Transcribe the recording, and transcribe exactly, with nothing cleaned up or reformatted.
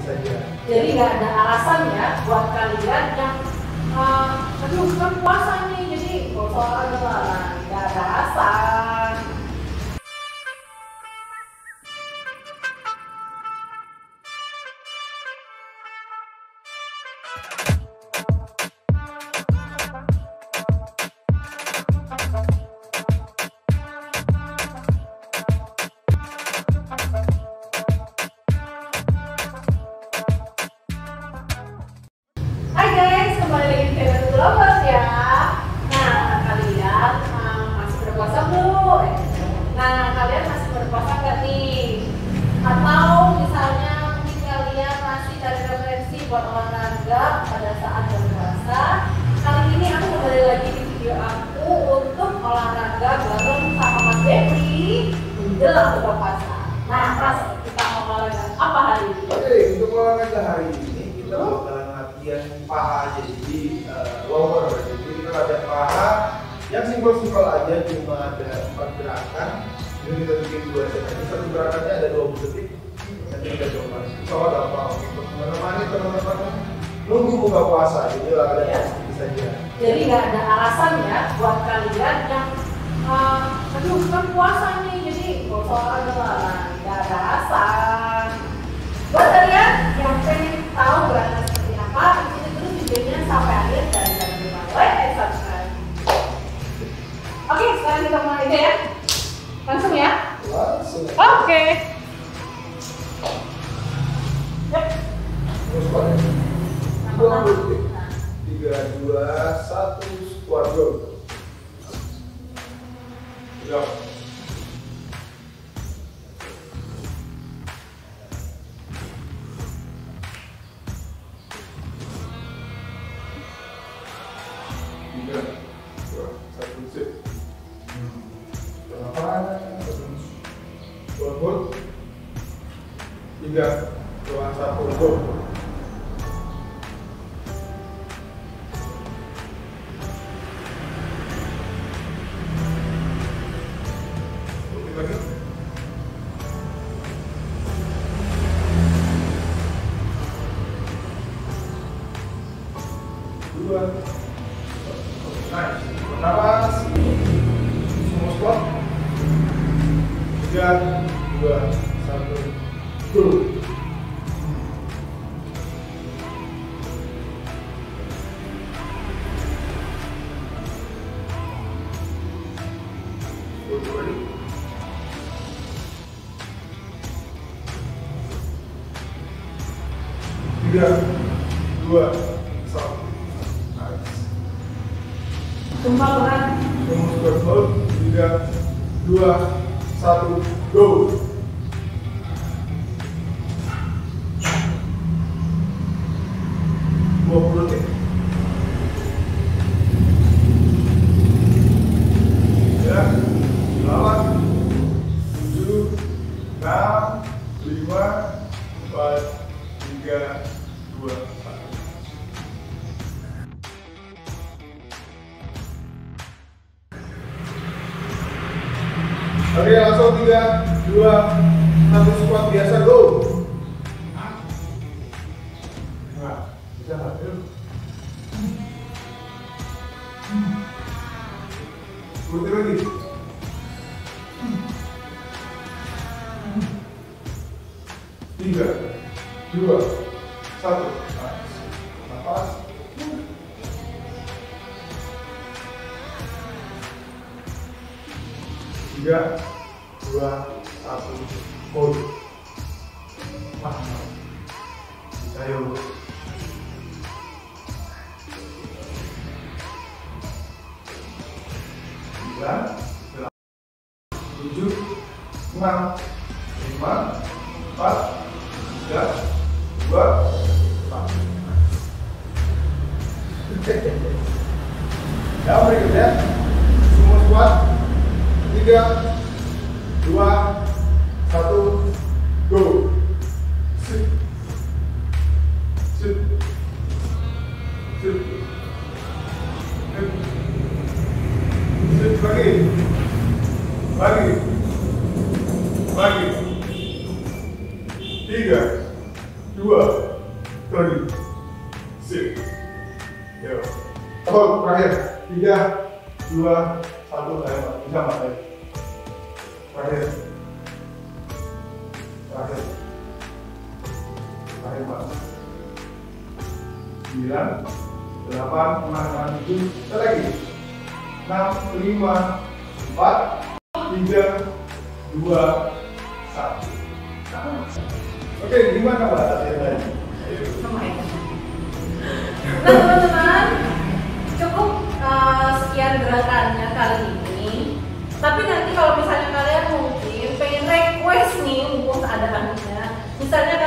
saja. Jadi nggak ada alasan ya buat kalian yang uh, aduh kan puasa nih, jadi nggak usah olahraga lah, nggak ada alasan. Hai guys, kembali lagi di channel Lovers ya. Nah, kalian uh, masih berpuasa belum? Nah, kalian masih berpuasa nggak nih? Atau misalnya mungkin kalian masih cari referensi buat olahraga pada saat berpuasa? Kali ini aku kembali lagi di video aku untuk olahraga bareng sama Mas Devi menjelang buka puasa. Nah, Mas, kita mau olahraga apa hari ini? Oke, untuk olahraga hari ini kita bakalan latihan paha aja, jadi uh, lower. Jadi kita latihan paha yang simpel-simpel aja, cuma ada empat gerakan. Ini kita bikin dua set aja, satu gerakannya ada dua puluh detik. Nanti kita coba. Soal gampang untuk menemani teman-teman nunggu buka puasa. Jadi olahraga Ya. sedikit saja. Jadi nggak ada alasan ya buat kalian yang uh, aduh kan puasa nih, jadi nggak usah olahraga lah, nggak ada alasan. Buat kalian yang pengen tahu gerakan seperti apa, ikuti terus videonya sampai akhir dan jangan lupa like dan subscribe. Oke, sekarang kita mulai aja ya. Langsung ya. Langsung. Oke. Yep. Terus pada dua puluh detik. Tiga, dua, satu, squat go. Go. Tiga, dua, satu, sip. Pelan-pelan, terus. Lembut. Tiga, dua, satu, go. Lagi. Dua. Nice. Nafas. Semua squat. Tiga, dua, satu, go. Ready? Tiga, dua, satu. Nice. Sumpah berat. Tunggu squat mode. Tiga, dua, satu, go. Dua puluh detik. Ya, delapan, tujuh, enam, lima, empat, tiga, dua, satu. Oke, langsung tiga, dua, satu squat biasa, go. Nah, bisa nggak? Yuk. Putih lagi. Tiga, dua, satu. Nafas. Tiga, dua, satu, hold. Wah, bisa yuk. Sembilan, tujuh, enam, lima, empat, tiga, dua, satu. Yang berikutnya, semua squat. Tiga, dua, satu, go. Sit, sit, sit, sit, sit lagi, lagi, lagi. Tiga, dua, three, six. Yo. Oh, terakhir. Tiga, dua, satu. Ayo, Pak. Bisa, Pak. Terakhir. Terakhir. Terakhir, Pak. Sembilan, delapan, enam, tujuh. Kita lagi. Enam, lima, empat, tiga, dua, satu. Oke, gimana Mbak latihan tadi? Lumayan. Nah teman-teman, cukup uh, sekian gerakannya kali ini. Tapi nanti kalau misalnya kalian mungkin pengen request nih, mumpung ada anunya, misalnya